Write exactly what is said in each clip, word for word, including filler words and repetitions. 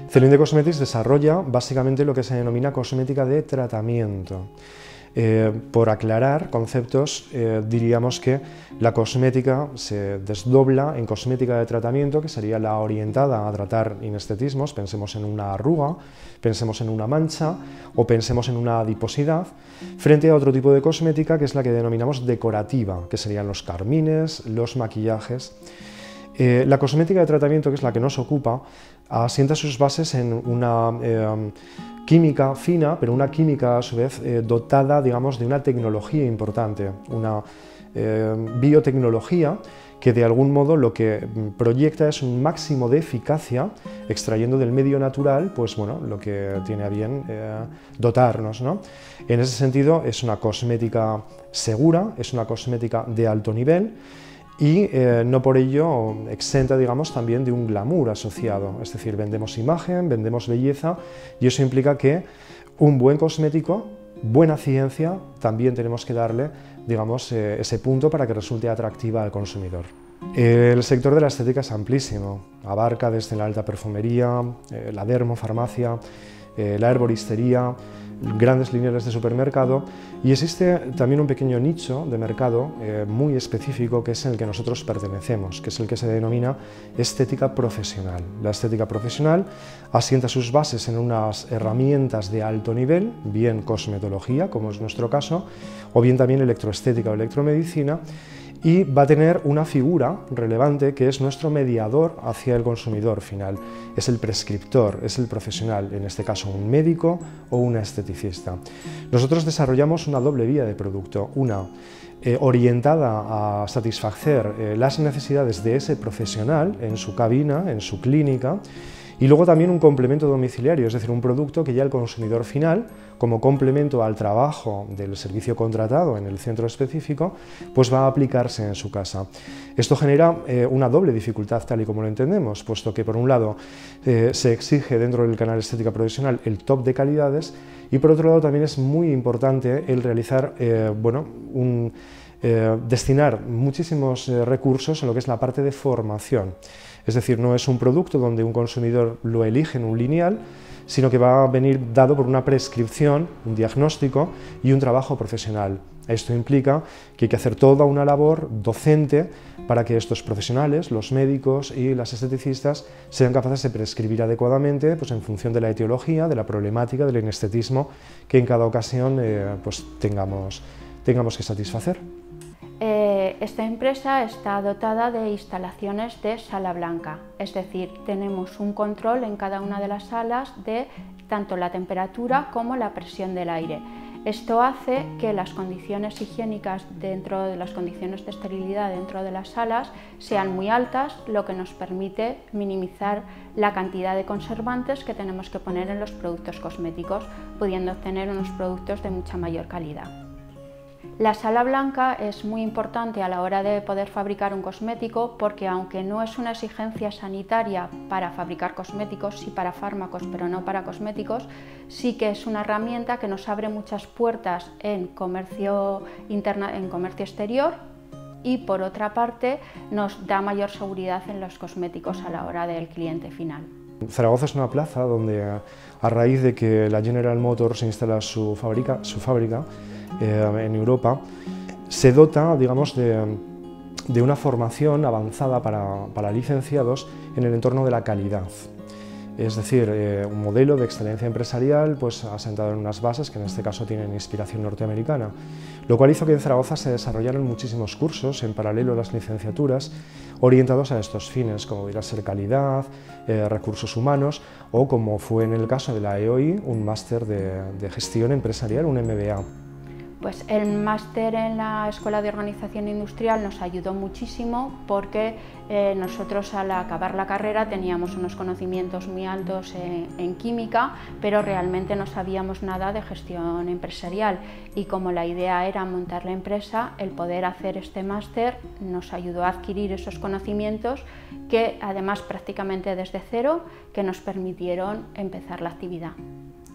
Celine Cosmetics desarrolla básicamente lo que se denomina cosmética de tratamiento. Eh, por aclarar conceptos, eh, diríamos que la cosmética se desdobla en cosmética de tratamiento, que sería la orientada a tratar inestetismos, pensemos en una arruga, pensemos en una mancha o pensemos en una adiposidad, frente a otro tipo de cosmética que es la que denominamos decorativa, que serían los carmines, los maquillajes. Eh, la cosmética de tratamiento, que es la que nos ocupa, asienta sus bases en una eh, química fina, pero una química a su vez eh, dotada, digamos, de una tecnología importante, una eh, biotecnología que de algún modo lo que proyecta es un máximo de eficacia, extrayendo del medio natural, pues bueno, lo que tiene a bien eh, dotarnos, ¿no? En ese sentido es una cosmética segura, es una cosmética de alto nivel, y eh, no por ello exenta, digamos, también de un glamour asociado, es decir, vendemos imagen, vendemos belleza, y eso implica que un buen cosmético, buena ciencia, también tenemos que darle, digamos, eh, ese punto para que resulte atractiva al consumidor. El sector de la estética es amplísimo, abarca desde la alta perfumería, eh, la dermofarmacia, eh, la herboristería, grandes lineales de supermercado, y existe también un pequeño nicho de mercado eh, muy específico que es el que nosotros pertenecemos, que es el que se denomina estética profesional. La estética profesional asienta sus bases en unas herramientas de alto nivel, bien cosmetología, como es nuestro caso, o bien también electroestética o electromedicina, y va a tener una figura relevante que es nuestro mediador hacia el consumidor final. Es el prescriptor, es el profesional, en este caso un médico o una esteticista. Nosotros desarrollamos una doble vía de producto, una eh, orientada a satisfacer eh, las necesidades de ese profesional en su cabina, en su clínica, y luego también un complemento domiciliario, es decir, un producto que ya el consumidor final, como complemento al trabajo del servicio contratado en el centro específico, pues va a aplicarse en su casa. Esto genera eh, una doble dificultad, tal y como lo entendemos, puesto que por un lado eh, se exige dentro del canal estética profesional el top de calidades, y por otro lado también es muy importante el realizar, eh, bueno, un, eh, destinar muchísimos eh, recursos en lo que es la parte de formación. Es decir, no es un producto donde un consumidor lo elige en un lineal, sino que va a venir dado por una prescripción, un diagnóstico y un trabajo profesional. Esto implica que hay que hacer toda una labor docente para que estos profesionales, los médicos y las esteticistas, sean capaces de prescribir adecuadamente, pues, en función de la etiología, de la problemática, del inestetismo que en cada ocasión eh, pues, tengamos, tengamos que satisfacer. Eh, esta empresa está dotada de instalaciones de sala blanca, es decir, tenemos un control en cada una de las salas de tanto la temperatura como la presión del aire. Esto hace que las condiciones higiénicas dentro de las condiciones de esterilidad dentro de las salas sean muy altas, lo que nos permite minimizar la cantidad de conservantes que tenemos que poner en los productos cosméticos, pudiendo obtener unos productos de mucha mayor calidad. La sala blanca es muy importante a la hora de poder fabricar un cosmético porque, aunque no es una exigencia sanitaria para fabricar cosméticos, sí para fármacos pero no para cosméticos, sí que es una herramienta que nos abre muchas puertas en comercio interna, en comercio exterior, y por otra parte nos da mayor seguridad en los cosméticos a la hora del cliente final. Zaragoza es una plaza donde, a raíz de que la General Motors instala su fábrica, su fábrica eh, en Europa, se dota, digamos, de, de una formación avanzada para, para licenciados en el entorno de la calidad. Es decir, eh, un modelo de excelencia empresarial pues, asentado en unas bases que en este caso tienen inspiración norteamericana, lo cual hizo que en Zaragoza se desarrollaran muchísimos cursos en paralelo a las licenciaturas orientados a estos fines, como podría ser calidad, eh, recursos humanos, o como fue en el caso de la E O I, un máster de, de gestión empresarial, un M B A. Pues el máster en la Escuela de Organización Industrial nos ayudó muchísimo porque eh, nosotros al acabar la carrera teníamos unos conocimientos muy altos en, en química, pero realmente no sabíamos nada de gestión empresarial, y como la idea era montar la empresa, el poder hacer este máster nos ayudó a adquirir esos conocimientos que además prácticamente desde cero, que nos permitieron empezar la actividad.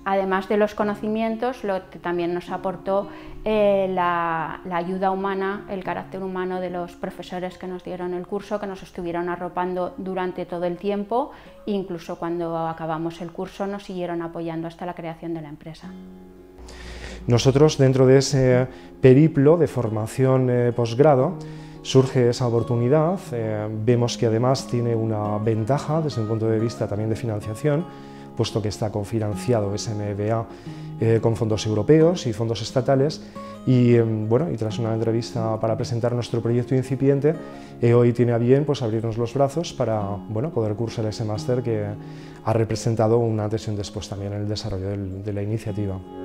Además de los conocimientos, lo que también nos aportó eh, la, la ayuda humana, el carácter humano de los profesores que nos dieron el curso, que nos estuvieron arropando durante todo el tiempo, e incluso cuando acabamos el curso nos siguieron apoyando hasta la creación de la empresa. Nosotros, dentro de ese periplo de formación eh, posgrado, surge esa oportunidad, eh, vemos que además tiene una ventaja desde un punto de vista también de financiación, puesto que está cofinanciado ese M B A eh, con fondos europeos y fondos estatales, y, eh, bueno, y tras una entrevista para presentar nuestro proyecto incipiente, eh, hoy tiene a bien pues, abrirnos los brazos para bueno, poder cursar ese máster que ha representado un antes y un después también en el desarrollo del, de la iniciativa.